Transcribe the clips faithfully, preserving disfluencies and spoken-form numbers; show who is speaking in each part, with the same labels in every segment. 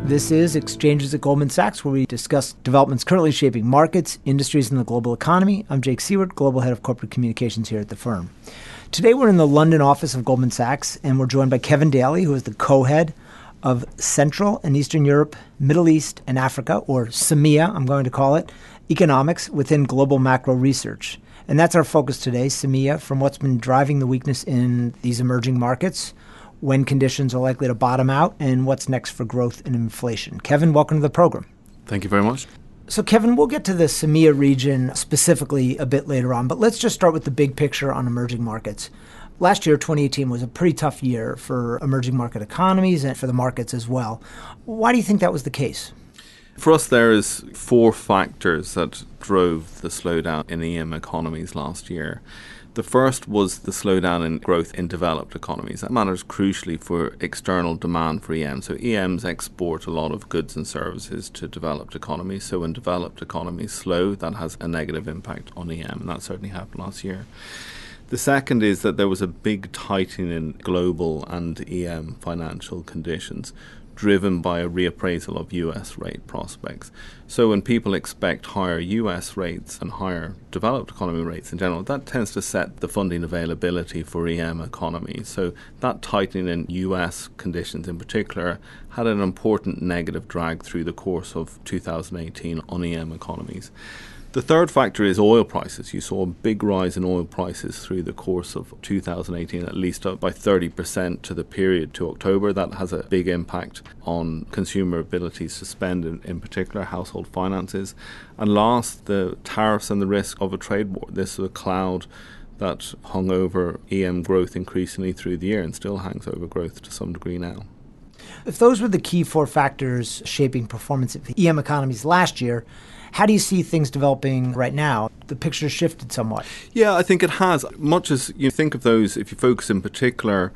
Speaker 1: This is Exchanges at Goldman Sachs, where we discuss developments currently shaping markets, industries, and the global economy. I'm Jake Seward, Global Head of Corporate Communications here at the firm. Today, we're in the London office of Goldman Sachs, and we're joined by Kevin Daly, who is the co-head of Central and Eastern Europe, Middle East, and Africa, or CEEMEA, I'm going to call it, economics within global macro research. And that's our focus today, CEEMEA, from what's been driving the weakness in these emerging markets, when conditions are likely to bottom out, and what's next for growth and inflation. Kevin, welcome to the program.
Speaker 2: Thank you very much.
Speaker 1: So, Kevin, we'll get to the CEEMEA region specifically a bit later on, but let's just start with the big picture on emerging markets. Last year, twenty eighteen, was a pretty tough year for emerging market economies and for the markets as well. Why do you think that was the case?
Speaker 2: For us, there is four factors that drove the slowdown in E M economies last year. The first was the slowdown in growth in developed economies. That matters crucially for external demand for E M. So E Ms export a lot of goods and services to developed economies. So when developed economies slow, that has a negative impact on E M, and that certainly happened last year. The second is that there was a big tightening in global and E M financial conditions, driven by a reappraisal of U S rate prospects. So when people expect higher U S rates and higher developed economy rates in general, that tends to set the funding availability for E M economies. So that tightening in U S conditions in particular had an important negative drag through the course of two thousand eighteen on E M economies. The third factor is oil prices. You saw a big rise in oil prices through the course of two thousand eighteen, at least up by thirty percent to the period to October. That has a big impact on consumer abilities to spend, in, in particular household finances. And last, the tariffs and the risk of a trade war. This is a cloud that hung over E M growth increasingly through the year and still hangs over growth to some degree now.
Speaker 1: If those were the key four factors shaping performance of E M economies last year, how do you see things developing right now? The picture shifted somewhat.
Speaker 2: Yeah, I think it has. Much as you think of those, if you focus in particular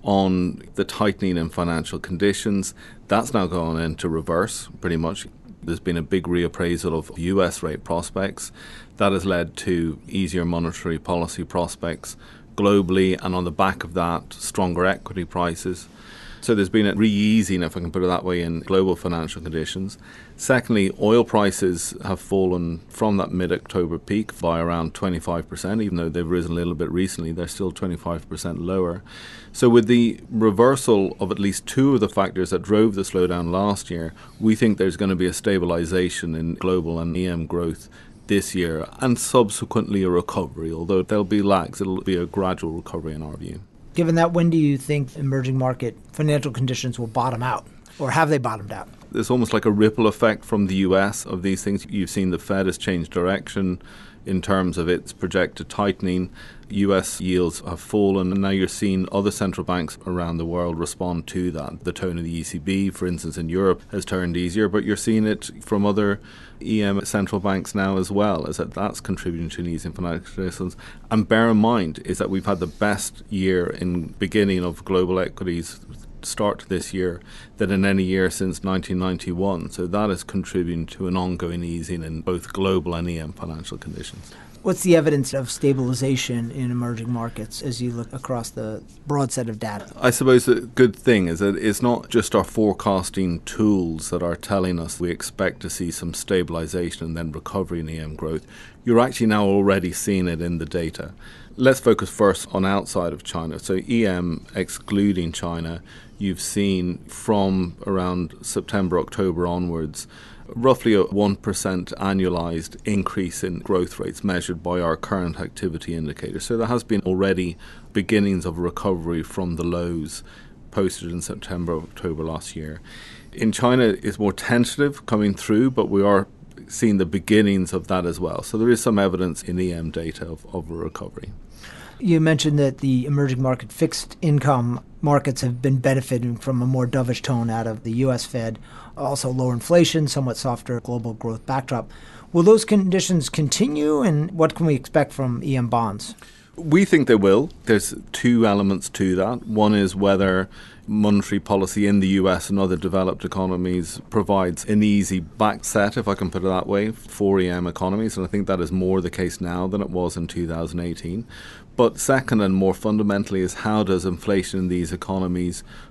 Speaker 2: on the tightening in financial conditions, that's now gone into reverse pretty much. There's been a big reappraisal of U S rate prospects. That has led to easier monetary policy prospects globally, and on the back of that, stronger equity prices. So there's been a re-easing, if I can put it that way, in global financial conditions. Secondly, oil prices have fallen from that mid-October peak by around twenty-five percent. Even though they've risen a little bit recently, they're still twenty-five percent lower. So with the reversal of at least two of the factors that drove the slowdown last year, we think there's going to be a stabilization in global and E M growth this year, and subsequently a recovery, although there'll be lags. It'll be a gradual recovery in our view.
Speaker 1: Given that, when do you think emerging market financial conditions will bottom out? Or have they bottomed out?
Speaker 2: There's almost like a ripple effect from the U S of these things. You've seen the Fed has changed direction in terms of its projected tightening. U S yields have fallen, and now you're seeing other central banks around the world respond to that. The tone of the E C B, for instance, in Europe has turned easier, but you're seeing it from other E M central banks now as well, as that that's contributing to an ease in financial conditions. And bear in mind is that we've had the best year in beginning of global equities start to this year than in any year since nineteen ninety-one. So that is contributing to an ongoing easing in both global and E M financial conditions.
Speaker 1: What's the evidence of stabilization in emerging markets as you look across the broad set of data?
Speaker 2: I suppose the good thing is that it's not just our forecasting tools that are telling us we expect to see some stabilization and then recovery in E M growth. You're actually now already seeing it in the data. Let's focus first on outside of China. So E M excluding China, you've seen from around September, October onwards, roughly a one percent annualized increase in growth rates measured by our current activity indicator. So there has been already beginnings of recovery from the lows posted in September, October last year. In China, it's more tentative coming through, but we are seeing the beginnings of that as well. So there is some evidence in E M data of, of a recovery.
Speaker 1: You mentioned that the emerging market fixed income markets have been benefiting from a more dovish tone out of the U S Fed, also lower inflation, somewhat softer global growth backdrop. Will those conditions continue, and what can we expect from E M bonds?
Speaker 2: We think they will. There's two elements to that. One is whether monetary policy in the U S and other developed economies provides an easy backset, if I can put it that way, for E M economies. And I think that is more the case now than it was in two thousand eighteen. But second and more fundamentally is how does inflation in these economies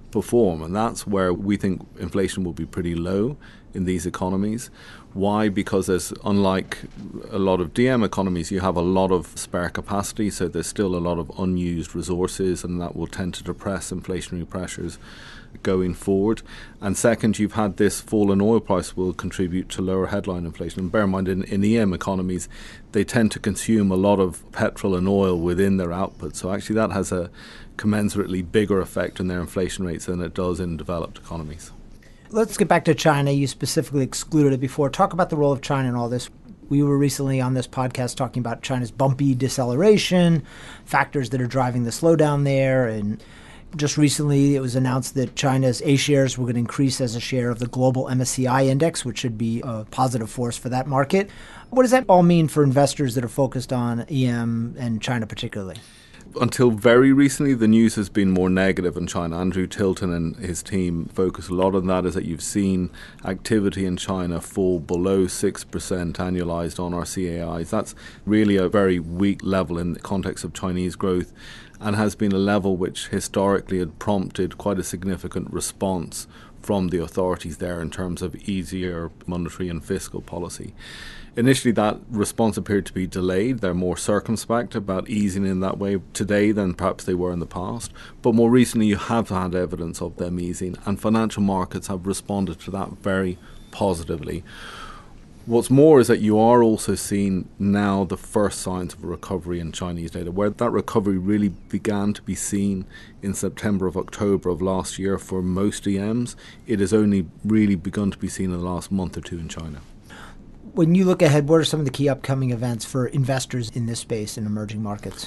Speaker 2: perform. And that's where we think inflation will be pretty low in these economies. Why? Because there's, unlike a lot of D M economies, you have a lot of spare capacity, so there's still a lot of unused resources, and that will tend to depress inflationary pressures going forward. And second, you've had this fall in oil price will contribute to lower headline inflation. And bear in mind, in, in E M economies, they tend to consume a lot of petrol and oil within their output. So actually that has a commensurately bigger effect on their inflation rates than it does in developed economies.
Speaker 1: Let's get back to China. You specifically excluded it before. Talk about the role of China in all this. We were recently on this podcast talking about China's bumpy deceleration, factors that are driving the slowdown there. And just recently it was announced that China's A shares were going to increase as a share of the global M S C I index, which should be a positive force for that market. What does that all mean for investors that are focused on E M and China particularly?
Speaker 2: Until very recently, the news has been more negative in China. Andrew Tilton and his team focus a lot on that, is that you've seen activity in China fall below six percent annualized on our C A Is. That's really a very weak level in the context of Chinese growth, and has been a level which historically had prompted quite a significant response from the authorities there in terms of easier monetary and fiscal policy. Initially, that response appeared to be delayed. They're more circumspect about easing in that way today than perhaps they were in the past. But more recently, you have had evidence of them easing, and financial markets have responded to that very positively. What's more is that you are also seeing now the first signs of a recovery in Chinese data, where that recovery really began to be seen in September of October of last year for most E Ms. It has only really begun to be seen in the last month or two in China.
Speaker 1: When you look ahead, what are some of the key upcoming events for investors in this space in emerging markets?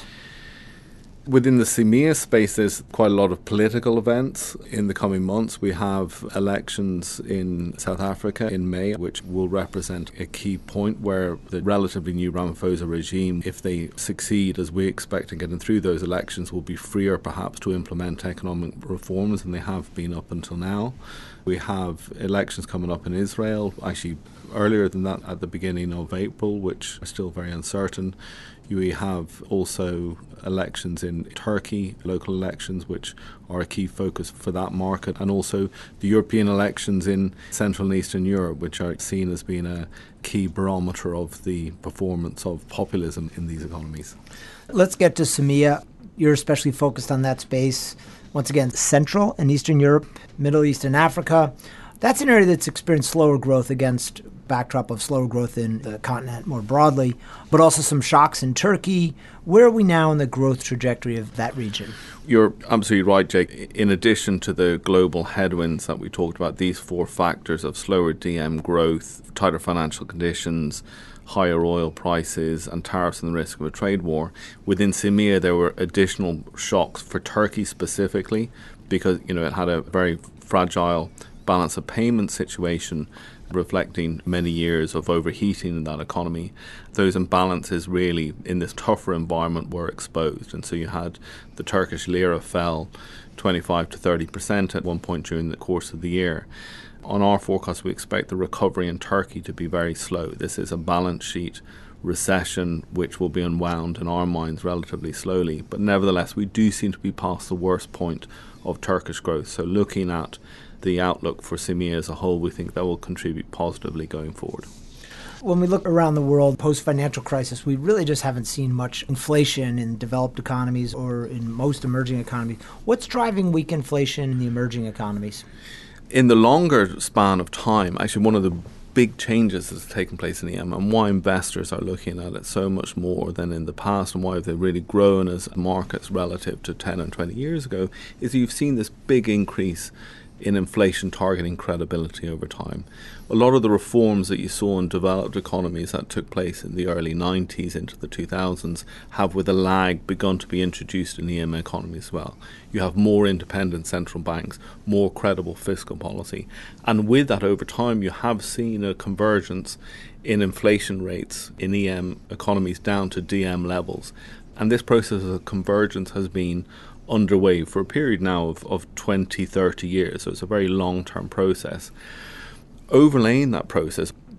Speaker 2: Within the CEEMEA space, there's quite a lot of political events in the coming months. We have elections in South Africa in May, which will represent a key point where the relatively new Ramaphosa regime, if they succeed as we expect in getting through those elections, will be freer perhaps to implement economic reforms than they have been up until now. We have elections coming up in Israel, actually earlier than that at the beginning of April, which are still very uncertain. We have also elections in Turkey, local elections, which are a key focus for that market, and also the European elections in Central and Eastern Europe, which are seen as being a key barometer of the performance of populism in these economies.
Speaker 1: Let's get to CEEMEA. You're especially focused on that space. Once again, Central and Eastern Europe, Middle East and Africa. That's an area that's experienced slower growth against backdrop of slower growth in the continent more broadly, but also some shocks in Turkey. Where are we now in the growth trajectory of that region?
Speaker 2: You're absolutely right, Jake. In addition to the global headwinds that we talked about, these four factors of slower D M growth, tighter financial conditions, higher oil prices and tariffs and the risk of a trade war, within CEEMEA there were additional shocks for Turkey specifically, because you know it had a very fragile balance of payment situation reflecting many years of overheating in that economy. Those imbalances really in this tougher environment were exposed, and so you had the Turkish lira fell twenty-five to thirty percent at one point during the course of the year. On our forecast, we expect the recovery in Turkey to be very slow. This is a balance sheet recession which will be unwound in our minds relatively slowly, but nevertheless we do seem to be past the worst point of Turkish growth. So looking at the outlook for CEEMEA as a whole, we think that will contribute positively going forward.
Speaker 1: When we look around the world post-financial crisis, we really just haven't seen much inflation in developed economies or in most emerging economies. What's driving weak inflation in the emerging economies?
Speaker 2: In the longer span of time, actually one of the big changes that's taken place in E M, and why investors are looking at it so much more than in the past, and why they've really grown as markets relative to ten and twenty years ago, is that you've seen this big increase in inflation targeting credibility over time. A lot of the reforms that you saw in developed economies that took place in the early nineties into the two thousands have with a lag begun to be introduced in E M economies as well. You have more independent central banks, more credible fiscal policy, and with that over time you have seen a convergence in inflation rates in E M economies down to D M levels, and this process of convergence has been underway for a period now of, of twenty, thirty years, so it's a very long-term process. Overlaying that process,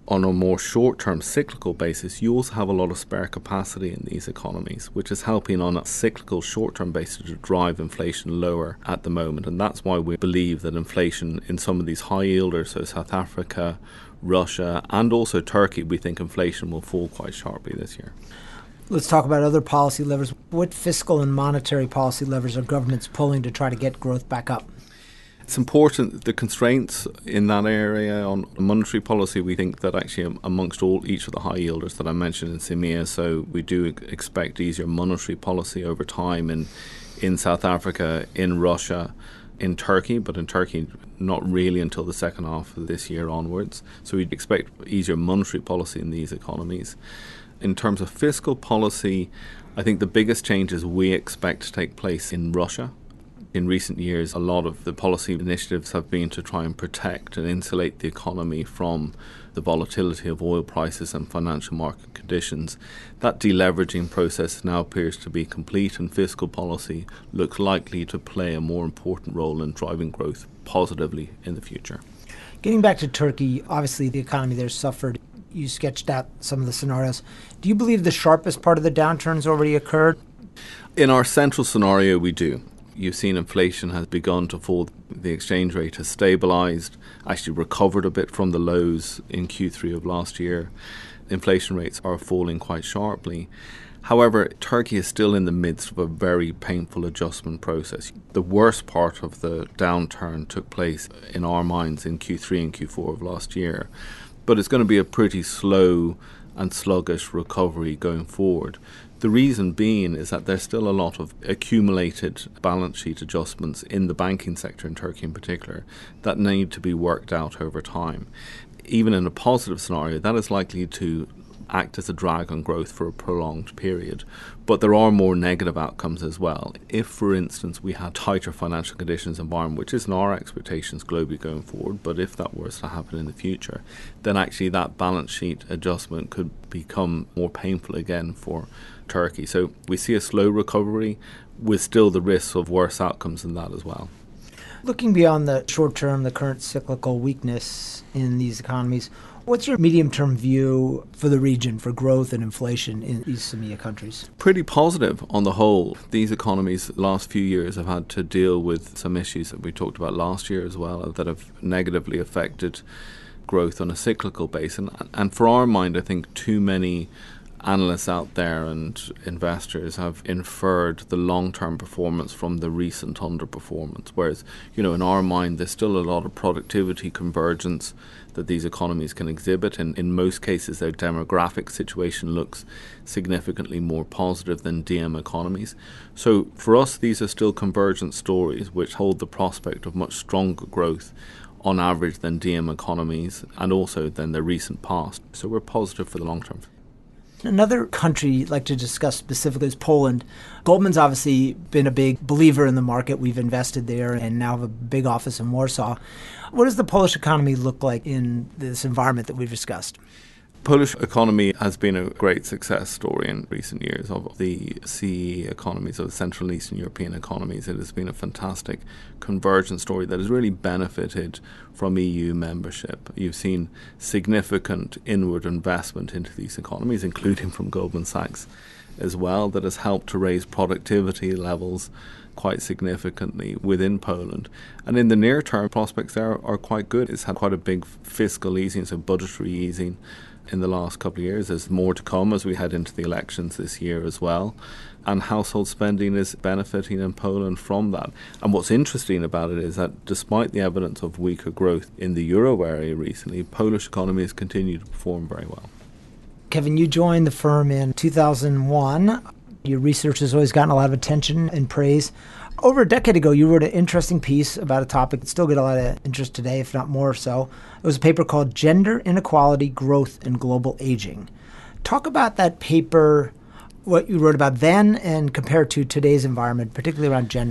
Speaker 2: On a more short-term cyclical basis, you also have a lot of spare capacity in these economies, which is helping on a cyclical short-term basis to drive inflation lower at the moment. And that's why we believe that inflation in some of these high yielders, so South Africa, Russia, and also Turkey, we think inflation will fall quite sharply this year.
Speaker 1: Let's talk about other policy levers. What fiscal and monetary policy levers are governments pulling to try to get growth back up?
Speaker 2: It's important, the constraints in that area on monetary policy, we think that actually amongst all each of the high yielders that I mentioned in CEEMEA, so we do expect easier monetary policy over time in, in South Africa, in Russia, in Turkey, but in Turkey not really until the second half of this year onwards. So we'd expect easier monetary policy in these economies. In terms of fiscal policy, I think the biggest changes we expect to take place in Russia. In recent years, a lot of the policy initiatives have been to try and protect and insulate the economy from the volatility of oil prices and financial market conditions. That deleveraging process now appears to be complete, and fiscal policy looks likely to play a more important role in driving growth positively in the future.
Speaker 1: Getting back to Turkey, obviously the economy there suffered. You sketched out some of the scenarios. Do you believe the sharpest part of the downturn has already occurred?
Speaker 2: In our central scenario, we do. You've seen inflation has begun to fall. The exchange rate has stabilized, actually recovered a bit from the lows in Q three of last year. Inflation rates are falling quite sharply. However, Turkey is still in the midst of a very painful adjustment process. The worst part of the downturn took place in our minds in Q three and Q four of last year. But it's going to be a pretty slow and sluggish recovery going forward. The reason being is that there's still a lot of accumulated balance sheet adjustments in the banking sector in Turkey in particular that need to be worked out over time. Even in a positive scenario, that is likely to act as a drag on growth for a prolonged period. But there are more negative outcomes as well. If, for instance, we had tighter financial conditions environment, which isn't our expectations globally going forward, but if that was to happen in the future, then actually that balance sheet adjustment could become more painful again for Turkey. So we see a slow recovery with still the risks of worse outcomes than that as well.
Speaker 1: Looking beyond the short term, the current cyclical weakness in these economies, what's your medium-term view for the region, for growth and inflation in these CEEMEA countries?
Speaker 2: Pretty positive on the whole. These economies the last few years have had to deal with some issues that we talked about last year as well that have negatively affected growth on a cyclical basis. And, and for our mind, I think too many analysts out there and investors have inferred the long-term performance from the recent underperformance. Whereas, you know, in our mind, there's still a lot of productivity convergence that these economies can exhibit. And in most cases, their demographic situation looks significantly more positive than D M economies. So for us, these are still convergent stories which hold the prospect of much stronger growth on average than D M economies and also than their recent past. So we're positive for the long term.
Speaker 1: Another country you'd like to discuss specifically is Poland. Goldman's obviously been a big believer in the market. We've invested there and now have a big office in Warsaw. What does the Polish economy look like in this environment that we've discussed?
Speaker 2: Polish economy has been a great success story in recent years of the C E E economies, of the Central and Eastern European economies. It has been a fantastic convergence story that has really benefited from E U membership. You've seen significant inward investment into these economies, including from Goldman Sachs as well, that has helped to raise productivity levels quite significantly within Poland. And in the near term, prospects there are quite good. It's had quite a big fiscal easing, so budgetary easing in the last couple of years. There's more to come as we head into the elections this year as well. And household spending is benefiting in Poland from that. And what's interesting about it is that despite the evidence of weaker growth in the euro area recently, Polish economy has continued to perform very well.
Speaker 1: Kevin, you joined the firm in two thousand one. Your research has always gotten a lot of attention and praise. Over a decade ago, you wrote an interesting piece about a topic that still get a lot of interest today, if not more so. It was a paper called Gender Inequality, Growth, and Global Aging. Talk about that paper, what you wrote about then, and compare it to today's environment, particularly around gender.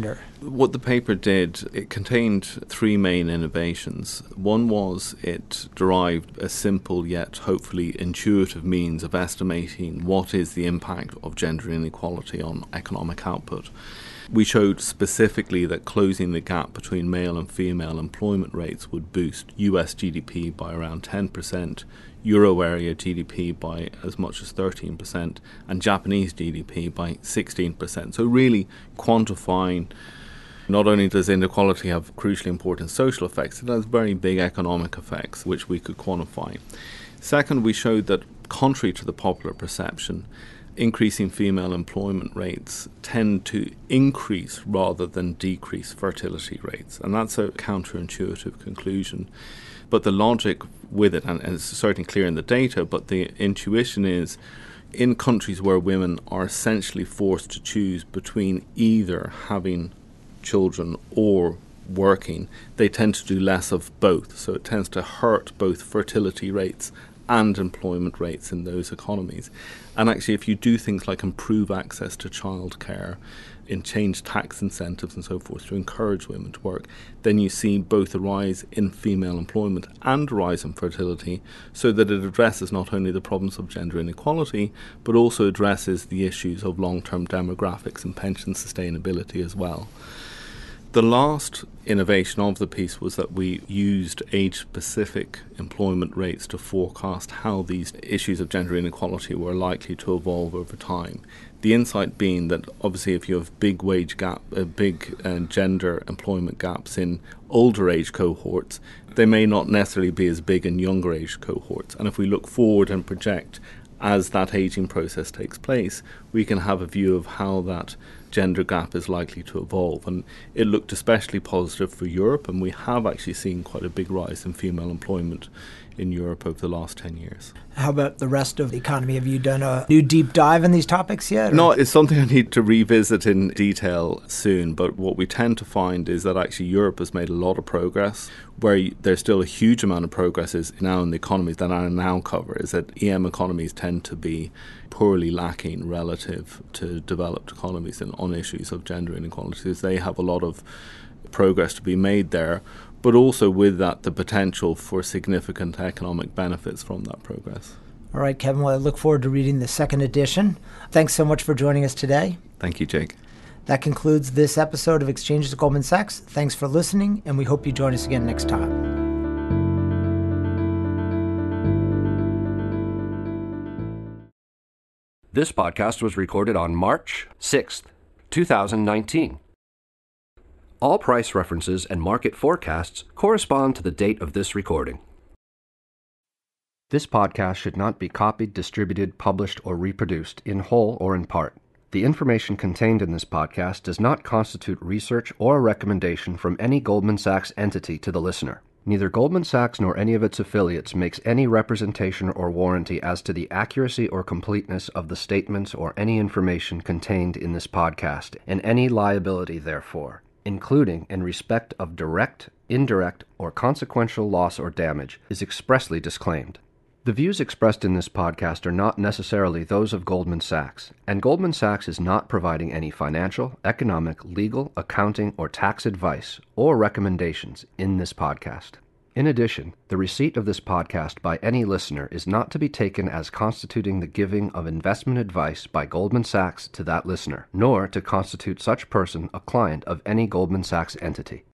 Speaker 2: What the paper did, it contained three main innovations. One was it derived a simple yet hopefully intuitive means of estimating what is the impact of gender inequality on economic output. We showed specifically that closing the gap between male and female employment rates would boost U S G D P by around ten percent, Euro area G D P by as much as thirteen percent, and Japanese G D P by sixteen percent. So really quantifying. Not only does inequality have crucially important social effects, it has very big economic effects, which we could quantify. Second, we showed that, contrary to the popular perception, increasing female employment rates tend to increase rather than decrease fertility rates. And that's a counterintuitive conclusion. But the logic with it, and it's certainly clear in the data, but the intuition is, in countries where women are essentially forced to choose between either having children or working, they tend to do less of both. So it tends to hurt both fertility rates and employment rates in those economies. And actually, if you do things like improve access to childcare, in change tax incentives and so forth to encourage women to work, then you see both a rise in female employment and a rise in fertility, so that it addresses not only the problems of gender inequality, but also addresses the issues of long-term demographics and pension sustainability as well. The last innovation of the piece was that we used age-specific employment rates to forecast how these issues of gender inequality were likely to evolve over time. The insight being that obviously if you have big wage gap, uh, big uh, gender employment gaps in older age cohorts, they may not necessarily be as big in younger age cohorts. And if we look forward and project as that aging process takes place, we can have a view of how that gender gap is likely to evolve. And it looked especially positive for Europe, and we have actually seen quite a big rise in female employment in Europe over the last ten years.
Speaker 1: How about the rest of the economy? Have you done a new deep dive in these topics yet? Or?
Speaker 2: No, it's something I need to revisit in detail soon, but what we tend to find is that actually Europe has made a lot of progress. Where there's still a huge amount of progress is now in the economies that I now cover, is that E M economies tend to be poorly lacking relative to developed economies and on issues of gender inequalities. They have a lot of progress to be made there, but also with that the potential for significant economic benefits from that progress.
Speaker 1: All right, Kevin, well, I look forward to reading the second edition. Thanks so much for joining us today.
Speaker 2: Thank you, Jake.
Speaker 1: That concludes this episode of Exchanges at Goldman Sachs. Thanks for listening, and we hope you join us again next time.
Speaker 3: This podcast was recorded on March sixth, two thousand nineteen. All price references and market forecasts correspond to the date of this recording. This podcast should not be copied, distributed, published, or reproduced in whole or in part. The information contained in this podcast does not constitute research or a recommendation from any Goldman Sachs entity to the listener. Neither Goldman Sachs nor any of its affiliates makes any representation or warranty as to the accuracy or completeness of the statements or any information contained in this podcast, and any liability therefore, including in respect of direct, indirect, or consequential loss or damage, is expressly disclaimed. The views expressed in this podcast are not necessarily those of Goldman Sachs, and Goldman Sachs is not providing any financial, economic, legal, accounting, or tax advice or recommendations in this podcast. In addition, the receipt of this podcast by any listener is not to be taken as constituting the giving of investment advice by Goldman Sachs to that listener, nor to constitute such person a client of any Goldman Sachs entity.